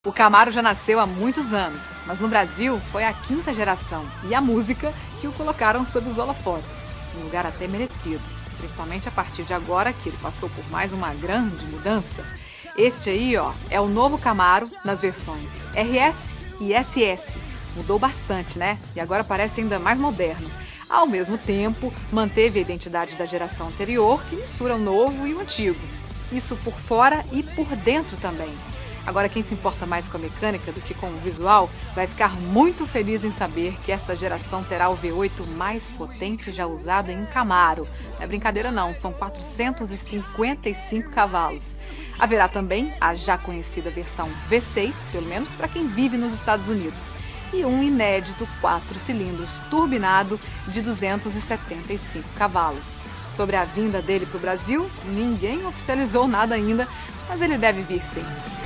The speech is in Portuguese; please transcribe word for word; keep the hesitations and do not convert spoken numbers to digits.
O Camaro já nasceu há muitos anos, mas no Brasil foi a quinta geração e a música que o colocaram sob os holofotes, um lugar até merecido, principalmente a partir de agora que ele passou por mais uma grande mudança. Este aí, ó, é o novo Camaro nas versões R S e S S. Mudou bastante, né? E agora parece ainda mais moderno. Ao mesmo tempo, manteve a identidade da geração anterior, que mistura o novo e o antigo. Isso por fora e por dentro também. Agora, quem se importa mais com a mecânica do que com o visual, vai ficar muito feliz em saber que esta geração terá o V oito mais potente já usado em um Camaro. Não é brincadeira não, são quatrocentos e cinquenta e cinco cavalos. Haverá também a já conhecida versão V seis, pelo menos para quem vive nos Estados Unidos, e um inédito quatro cilindros turbinado de duzentos e setenta e cinco cavalos. Sobre a vinda dele para o Brasil, ninguém oficializou nada ainda, mas ele deve vir sim.